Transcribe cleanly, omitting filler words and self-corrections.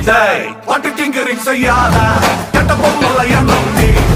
டேய் பாட்டு டிங்கரிங் செய்யாத கெட்ட பொம்மல எண்ணம் நீ